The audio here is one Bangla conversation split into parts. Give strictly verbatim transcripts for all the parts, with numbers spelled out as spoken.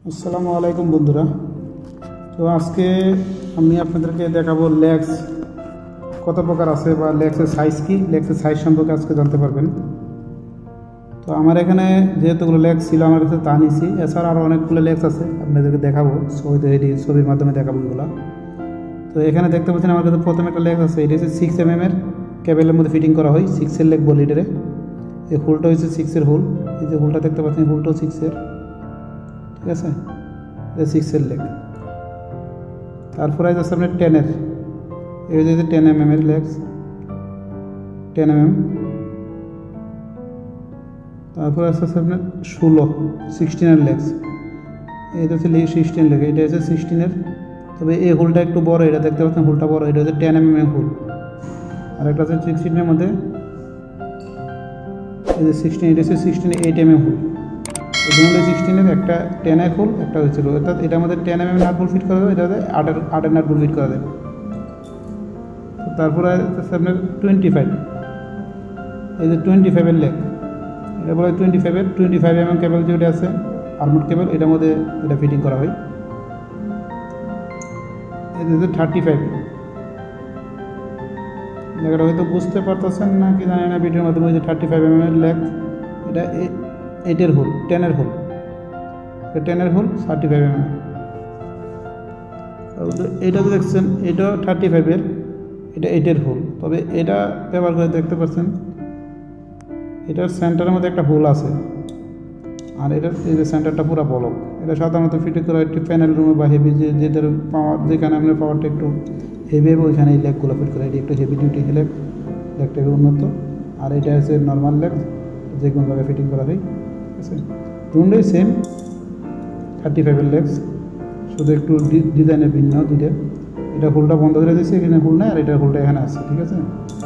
আসসালামু আলাইকুম বন্ধুরা। তো আজকে আমি আপনাদেরকে দেখাবো লেগস কত প্রকার আছে বা লেগসের সাইজ কি, লেগসের সাইজ সম্পর্কে আজকে জানতে পারবেন। তো আমার এখানে যেহেতুগুলো লেগস ছিল আমার কাছে তা নিছি, এছাড়া আরও অনেকগুলো লেগস আছে আপনাদেরকে দেখাবো, ছবিতে এটি ছবির মাধ্যমে দেখাবো এগুলো। তো এখানে দেখতে পাচ্ছেন আমার কাছে প্রথমে একটা লেগস আছে, এটি হচ্ছে সিক্স এম এম এর কেবেলের মধ্যে ফিটিং করা হয়, সিক্সের লেগ বলি এটারে। এই হুলটা হচ্ছে সিক্সের হুল, এই যে হুলটা দেখতে পাচ্ছেন হুলটাও সিক্সের, ঠিক আছে, এটা সিক্সের লেগ। তারপরে আছে আপনার টেনের, এই যে টেন এম এম এর লেগস, টেন এম এম। তারপরে আছে আপনার ষোলো সিক্সটিনের লেগস, এটা হচ্ছে সিক্সটিন লেগ, এটা হচ্ছে সিক্সটিনের, তবে এই হুলটা একটু বড়, এটা দেখতে পাচ্ছেন হুলটা বড়, এটা হচ্ছে টেন এম এম এর হুল। আর একটা হচ্ছে সিক্সটিনের মধ্যে এই যে সিক্সটিন, এটা হচ্ছে সিক্সটিন এইট এম এম হুল। এই দুটো সিক্সটিনের একটা টেনের হুল, একটা হচ্ছিল, অর্থাৎ এটার মধ্যে ten M M nut hole fit করা যাবে, এটা আটের আটের নাট হুল ফিট করা যাবে। তারপরে আপনার টোয়েন্টি ফাইভ, এই যে টোয়েন্টি ফাইভের লেগ, এটা বলে টোয়েন্টি ফাইভের twenty five M M cable যেটা আছে আর্মড কেবল, এটার মধ্যে এটা ফিটিং করা হয়। এটা হচ্ছে থার্টি ফাইভ, জায়গাটা হয়তো বুঝতে পারতেছেন না কি জানি না ভিডিওর মাধ্যমে, যে থার্টি ফাইভ এম এর লেগ, এটা এইটের হোল, টেনের হোল, টেনের hole thirty five M M. এটা তো দেখছেন এটাও থার্টি ফাইভের, এটা এইটের হোল, তবে এটা ব্যবহার করে দেখতে পাচ্ছেন এটার সেন্টারের মধ্যে একটা হোল আছে, আর এটার এই যে সেন্টারটা পুরো বলক। এটা সাধারণত ফিট করা একটি প্যানেল রুমে বা হেভি যে যেটার পাওয়ার, যেখানে আপনার পাওয়ারটা একটু হেভি হবে ওইখানে এই লেগগুলো ফিট করা, এটি একটু হেভি ডিউটি লেগ, লেগটা উন্নত। আর এটা হচ্ছে নর্মাল লেগ, যে কোনো জায়গায় ফিটিং করা হয়, ঠিক আছে। দুটোই সেম থার্টি ফাইভের লেগস, শুধু একটু ডিজাইনের ভিন্ন দুইটা। এটা হোলটা বন্ধ করে দিয়েছে, এখানে হোল নেই, আর এটার হোলটা এখানে আছে, ঠিক আছে।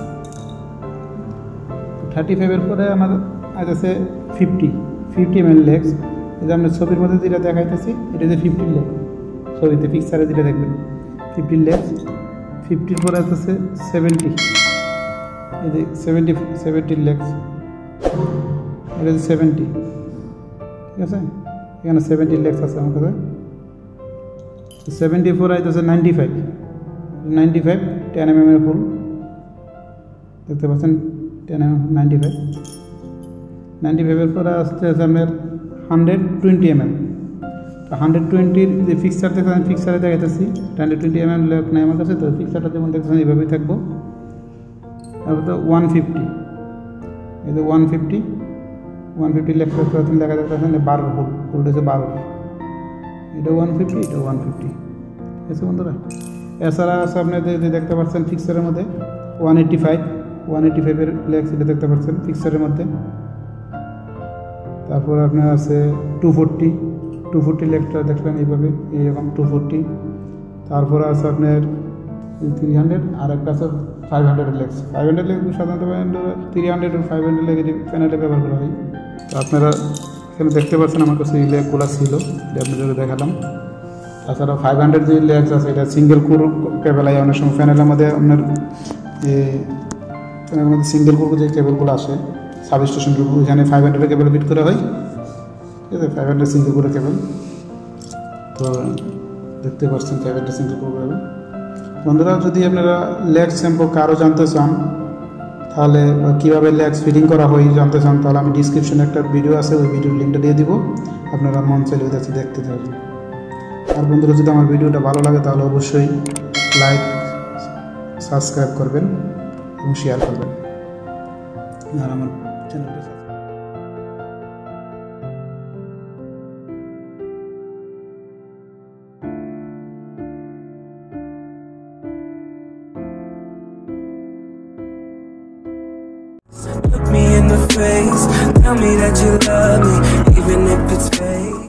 থার্টি ফাইভের পরে আমার আছে fifty, fifty M L legs. এটা আপনার ছবির মধ্যে যেটা দেখাইতেছি এটা যে ফিফটির লেগ, ছবিতে পিকচারে যেটা দেখবেন ফিফটির লেগস। ফিফটির পরে আছে সেভেন্টি, এই যে সেভেন্টি সেভেন্টির লেগস, এটা হচ্ছে সেভেন্টি, ঠিক আছে। এখানে সেভেন্টি লেগস আছে আমার কাছে। সেভেন্টি ফোর আইতেছে ninety five, ninety five ten M M এর ফুল, দেখতে পাচ্ছেন ten M M ninety five. Ninety ফাইভের পরে আসতে আছে আপনার হান্ড্রেড টোয়েন্টি এম এম। তো হান্ড্রেড টোয়েন্টির যে ফিক্সার দেখতেছেন, ফিক্সারে দেখাইতেছি hundred twenty M M leg নেই আমার কাছে, তো ফিক্সারটা যেমন দেখতেছেন এইভাবেই থাকবো। তারপর তো ওয়ান ফিফটি, এই যে one fifty, one fifty leg করতে দেখা দেখতেছেন বারো হোল, হোলটা হচ্ছে বারো, এটা ওয়ান ফিফটি, এটা ওয়ান ফিফটি, ঠিক আছে বন্ধুরা। এছাড়া আছে আপনাদের যে দেখতে পাচ্ছেন ফিক্সারের মধ্যে one eighty five, one eighty ফাইভের লেগস, এটা দেখতে পাচ্ছেন ফিক্সারের মধ্যে। তারপর আপনার আছে টু ফোরটি, টু ফোরটি লেগটা দেখলেন এইভাবে, এইরকম টু ফোরটি। তারপরে আছে আপনার থ্রি হান্ড্রেড, আর একটা আছে ফাইভ হান্ড্রেডের লেগস। ফাইভ হান্ড্রেড লেগ সাধারণত থ্রি হান্ড্রেড আর ফাইভ হান্ড্রেড লেগ প্যানেলে ব্যবহার করা হয়। তো আপনারা এখানে দেখতে পাচ্ছেন আমার কাছে এই লেগগুলো ছিল, এটা আপনাদের দেখালাম। তাছাড়া ফাইভ হান্ড্রেড যে লেগস আছে এটা সিঙ্গেল কোর কেবল হয়, অনেক সময় প্যানেলের মধ্যে আপনার প্যানেলের মধ্যে সিঙ্গেল কোর যে কেবলগুলো আসে সাব স্টেশন, ওইখানে ফাইভ হান্ড্রেডের কেবল ফিট করা হয়, ঠিক আছে, ফাইভ হান্ড্রেড সিঙ্গেল কোরের কেবল। তো দেখতে পাচ্ছেন five hundred single core cable. বন্ধুরা যদি আপনারা লেগস সম্পর্কে আরও জানতে চান, তাহলে কীভাবে লেগস ফিটিং করা হয় জানতে চান, তাহলে আমি ডিসক্রিপশনে একটা ভিডিও আছে, ওই ভিডিওর লিঙ্কটা দিয়ে দিব, আপনারা মন চাইলে ওই কাছে দেখতে থাকবেন। আর বন্ধুরা যদি আমার ভিডিওটা ভালো লাগে তাহলে অবশ্যই লাইক, সাবস্ক্রাইব করবেন এবং শেয়ার করবেন, আর আমার চ্যানেলটা Look me in the face, tell me that you love me, even if it's fake.